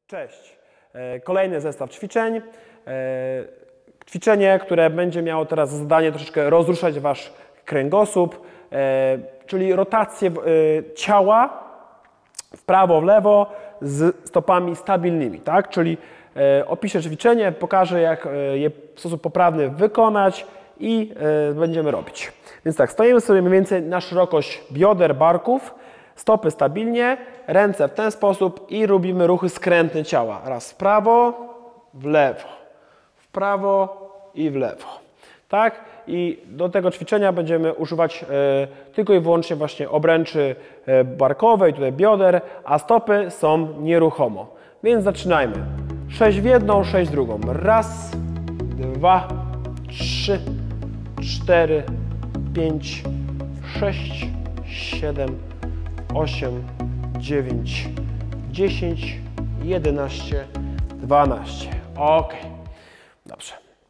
Cześć! Kolejny zestaw ćwiczeń. Ćwiczenie, które będzie miało teraz za zadanie troszeczkę rozruszać Wasz kręgosłup, czyli rotację ciała w prawo, w lewo z stopami stabilnymi, tak? Czyli opiszę ćwiczenie, pokażę, jak je w sposób poprawny wykonać i będziemy robić. Więc tak, stoimy sobie mniej więcej na szerokość bioder, barków, stopy stabilnie, ręce w ten sposób i robimy ruchy skrętne ciała. Raz w prawo, w prawo i w lewo. Tak? I do tego ćwiczenia będziemy używać tylko i wyłącznie właśnie obręczy barkowej, tutaj bioder, a stopy są nieruchomo. Więc zaczynajmy. 6 w jedną, 6 w drugą. Raz, 2, 3, 4, 5, 6, 7, 8, 9, 10, 11, 12. Ok. Dobrze.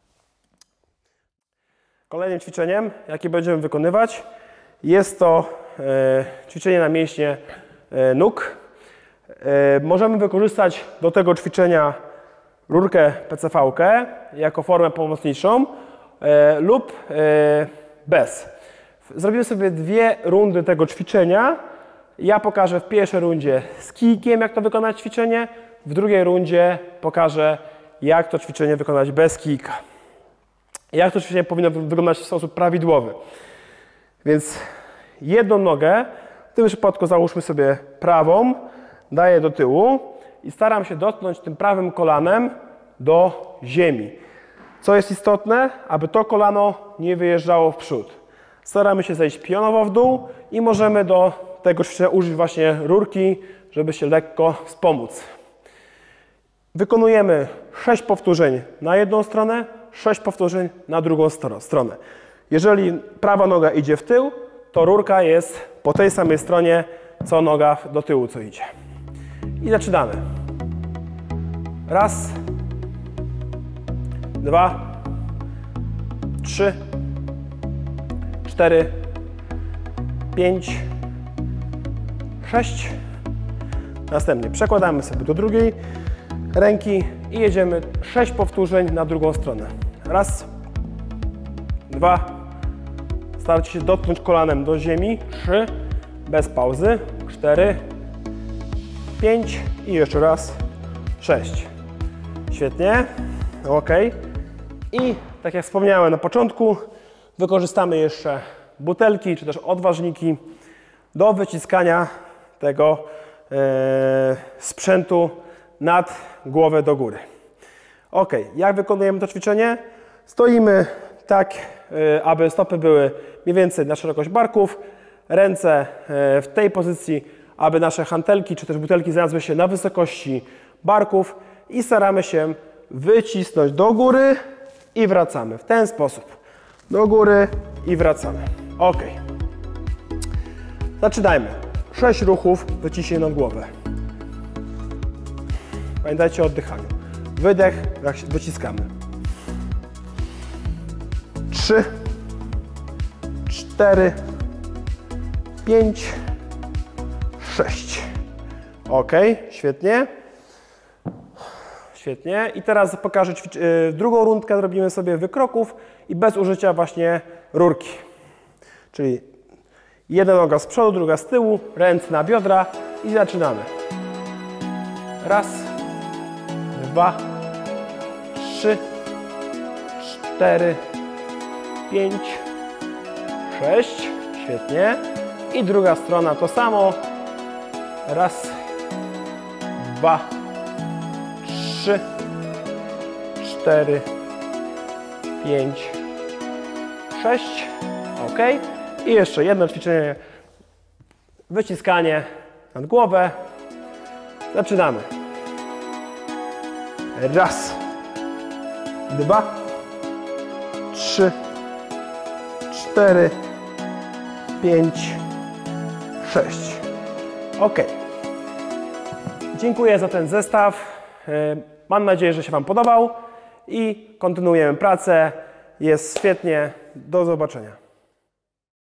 Kolejnym ćwiczeniem, jakie będziemy wykonywać, jest to ćwiczenie na mięśnie nóg. Możemy wykorzystać do tego ćwiczenia rurkę PCV-kę jako formę pomocniczą lub bez. Zrobimy sobie 2 rundy tego ćwiczenia. Ja pokażę w pierwszej rundzie z kijkiem, jak to wykonać ćwiczenie. W drugiej rundzie pokażę, jak to ćwiczenie wykonać bez kijka. Jak to ćwiczenie powinno wyglądać w sposób prawidłowy. Więc jedną nogę, w tym przypadku załóżmy sobie prawą, daję do tyłu i staram się dotknąć tym prawym kolanem do ziemi. Co jest istotne, aby to kolano nie wyjeżdżało w przód. Staramy się zejść pionowo w dół i możemy do tego ćwiczenia użyć właśnie rurki, żeby się lekko wspomóc. Wykonujemy 6 powtórzeń na jedną stronę, 6 powtórzeń na drugą stronę. Jeżeli prawa noga idzie w tył, to rurka jest po tej samej stronie, co noga do tyłu, co idzie. I zaczynamy. Raz, 2, 3, 4, 5, 6. Następnie przekładamy sobie do drugiej ręki i jedziemy 6 powtórzeń na drugą stronę. Raz, 2, starajcie się dotknąć kolanem do ziemi. 3, bez pauzy. 4, 5 i jeszcze raz 6. Świetnie. Ok. I tak jak wspomniałem na początku, wykorzystamy jeszcze butelki czy też odważniki do wyciskania tego sprzętu nad głowę do góry. Ok, jak wykonujemy to ćwiczenie? Stoimy tak, aby stopy były mniej więcej na szerokość barków, ręce w tej pozycji, aby nasze hantelki czy też butelki znalazły się na wysokości barków i staramy się wycisnąć do góry i wracamy w ten sposób. Do góry i wracamy. Ok. Zaczynajmy. 6 ruchów wyciśnięć nad głowę. Pamiętajcie o oddychaniu. Wydech, wyciskamy. 3, 4, 5, 6. Ok, świetnie. Świetnie. I teraz pokażę drugą rundkę, zrobimy sobie wykroków i bez użycia właśnie rurki. Czyli jedna noga z przodu, druga z tyłu, ręce na biodra i zaczynamy. Raz, 2, 3, 4, 5, 6. Świetnie. I druga strona to samo. Raz, 2, 3, 4, 5, 6. Ok. I jeszcze jedno ćwiczenie. Wyciskanie nad głowę. Zaczynamy. Raz, 2, 3, 4, 5, 6. Ok. Dziękuję za ten zestaw. Mam nadzieję, że się Wam podobał i kontynuujemy pracę. Jest świetnie. Do zobaczenia.